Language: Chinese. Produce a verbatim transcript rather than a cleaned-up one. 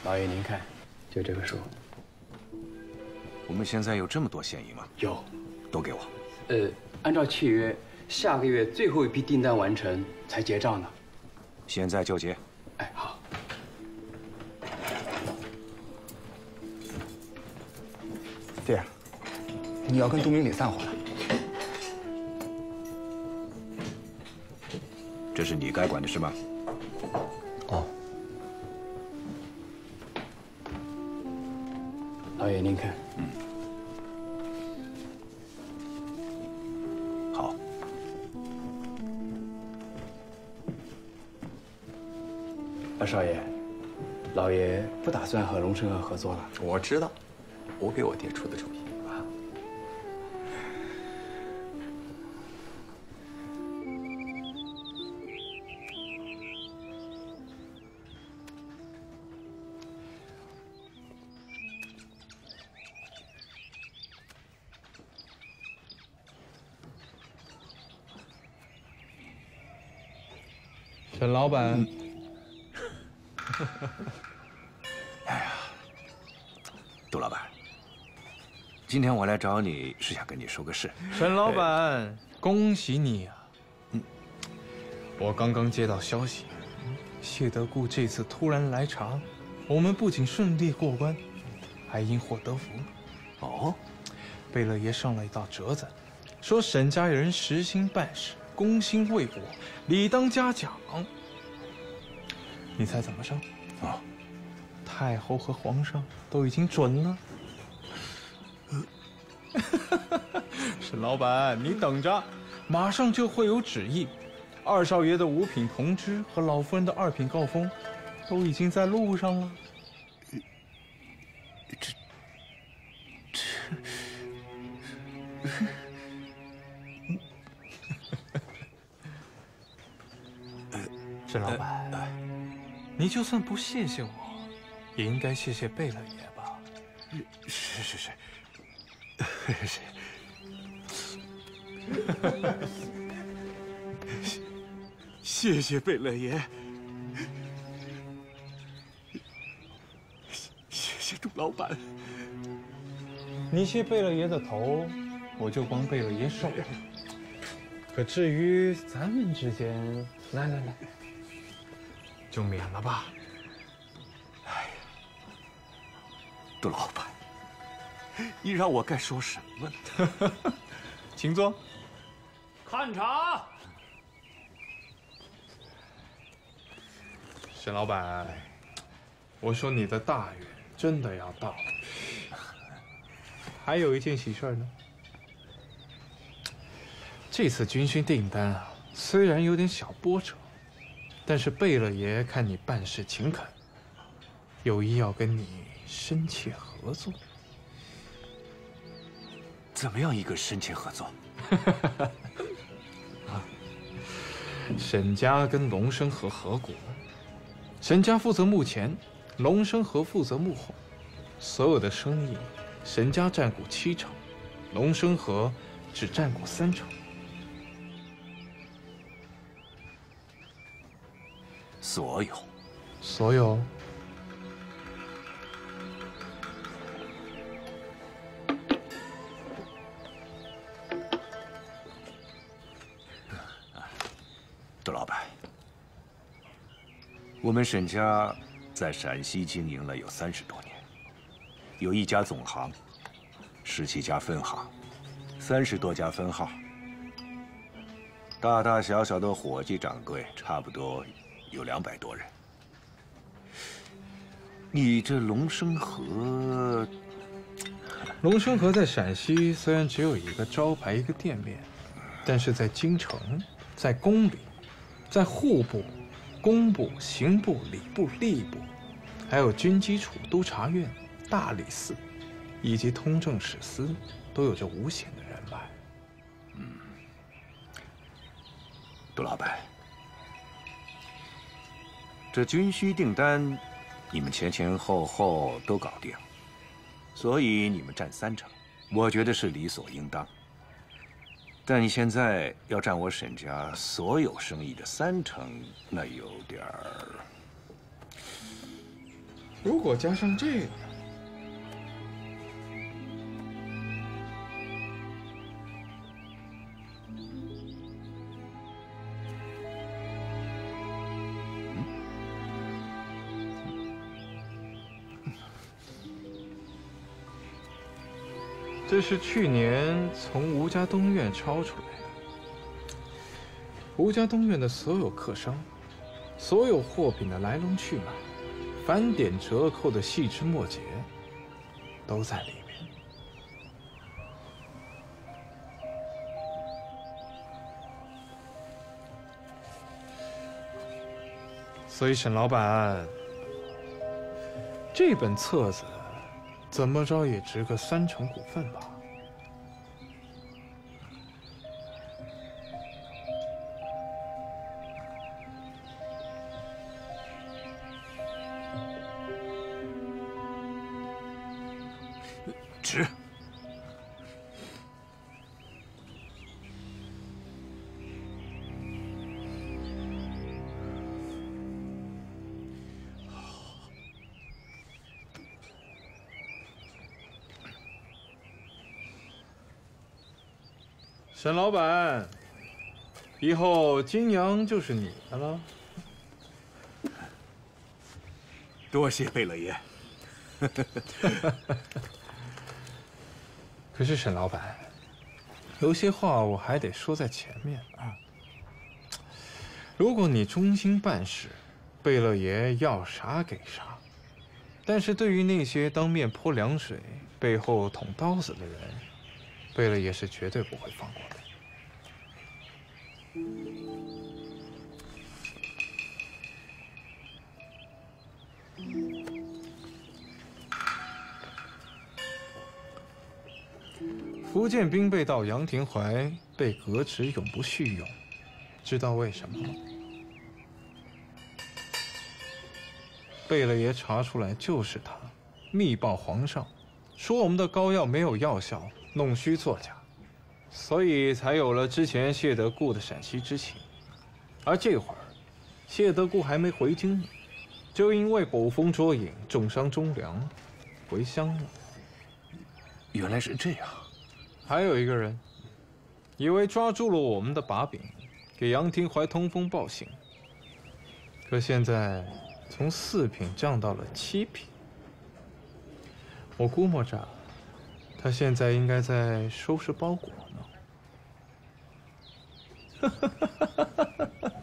老爷您看，就这个数。 我们现在有这么多现银吗？ 有， 都给我。 呃，按照契约，下个月最后一批订单完成才结账呢。 现在就结。 哎，好。 爹，你要跟杜明礼散伙了。 这是你该管的事吗？ 哦。 老爷您看。 嗯。好。 二少爷，老爷不打算和龙生和合作了。 我知道，我给我爹出的主意。 沈老板，嗯、 哎呀，杜老板，今天我来找你是想跟你说个事。 沈老板，恭喜你啊！嗯，我刚刚接到消息，谢德固这次突然来查，我们不仅顺利过关，还因祸得福。 哦， 贝勒爷上了一道折子，说沈家有人实心办事。 忠心为我，理当嘉奖。你猜怎么着？ 啊， 太后和皇上都已经准了。沈老板，你等着，马上就会有旨意。二少爷的五品同知和老夫人的二品诰封，都已经在路上了。 这，这。 沈老板，你就算不谢谢我，也应该谢谢贝勒爷吧？ 是是是，是。谢谢贝勒爷，谢谢杜老板。 你谢贝勒爷的头，我就帮贝勒爷手。可至于咱们之间，来来来。 就免了吧。 哎呀，杜老板，你让我该说什么呢？ 请坐。 看茶。 沈老板，我说你的大愿真的要到了。还有一件喜事呢。这次军需订单啊，虽然有点小波折。 但是贝勒爷看你办事勤恳，有意要跟你深切合作。 怎么样一个深切合作？ 啊，沈家跟龙生和合股，沈家负责幕前，龙生和负责幕后。所有的生意，沈家占股七成，龙生和只占股三成。 所有， 所有。 杜老板，我们沈家在陕西经营了有三十多年，有一家总行，十七家分行，三十多家分号，大大小小的伙计掌柜差不多。 有两百多人。你这龙生和， 龙生和在陕西虽然只有一个招牌、一个店面，但是在京城、在宫里、在户部、工部、刑部、礼部、吏部，还有军机处、督察院、大理寺，以及通政使司，都有着无险的人脉。 嗯，杜老板。 这军需订单，你们前前后后都搞定，所以你们占三成，我觉得是理所应当。但你现在要占我沈家所有生意的三成，那有点儿， 如果加上这个，这是去年从吴家东院抄出来的。吴家东院的所有客商，所有货品的来龙去脉，返点折扣的细枝末节，都在里面。所以，沈老板，这本册子怎么着也值个三成股份吧？ 值。 沈老板，以后金阳就是你的了。 多谢贝勒爷。 可是沈老板，有些话我还得说在前面啊。如果你忠心办事，贝勒爷要啥给啥；但是对于那些当面泼凉水、背后捅刀子的人，贝勒爷是绝对不会放过的。福建兵备道杨廷怀被革职，永不叙用，知道为什么吗？贝勒爷查出来就是他，密报皇上，说我们的膏药没有药效，弄虚作假，所以才有了之前谢德固的陕西之情。而这会儿，谢德固还没回京呢，就因为捕风捉影，重伤忠良，回乡了。 原来是这样。 还有一个人，以为抓住了我们的把柄，给杨廷怀通风报信，可现在从四品降到了七品。我估摸着，他现在应该在收拾包裹呢。